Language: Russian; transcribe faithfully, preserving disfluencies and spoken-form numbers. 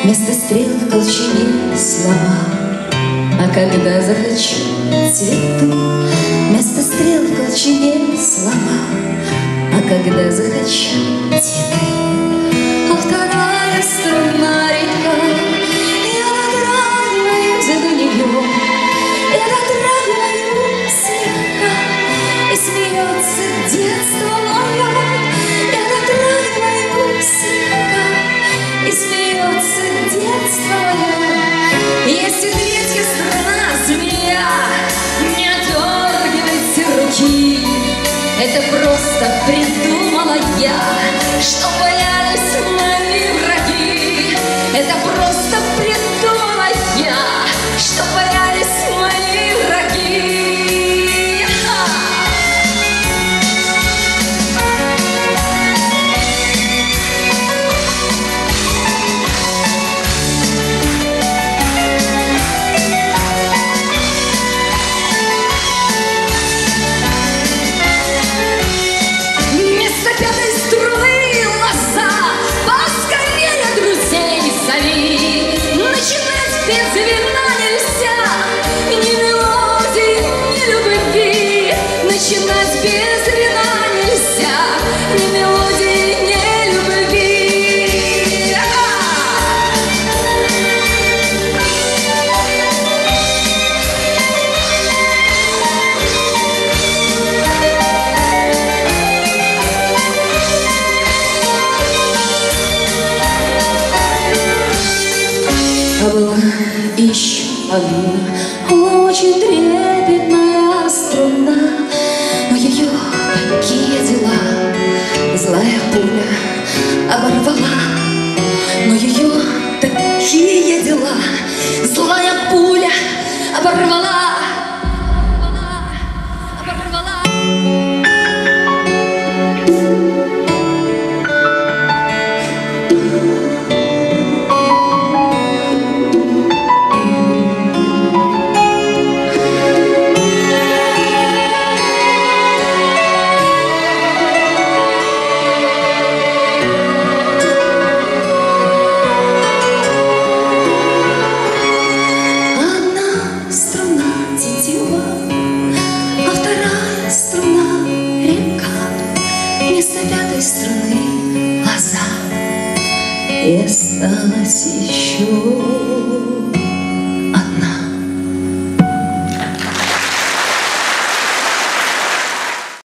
Вместо стрел в колчане слова. А когда захочу цвету, вместо стрел в колчане слова. А когда захочу цветы, а вторая струна река, я дотрагиваюсь до нее, я дотрагиваюсь слегка, и смеется детство мое. Я дотрагиваюсь слегка, и смеется детство мое. Если третья сторона змея, не отдергивайте руки. Это просто придумала я, что боялись мои враги. Это просто придумала я, что боялись мои враги. Начинать без вина нельзя, ни мелодии, ни любви. А была еще одна очень трепетная струна, но ее такие дела злая пуля оборвала. Но ее такие дела злая пуля оборвала. Оборвала. Вместо пятой струны глаза, и осталось еще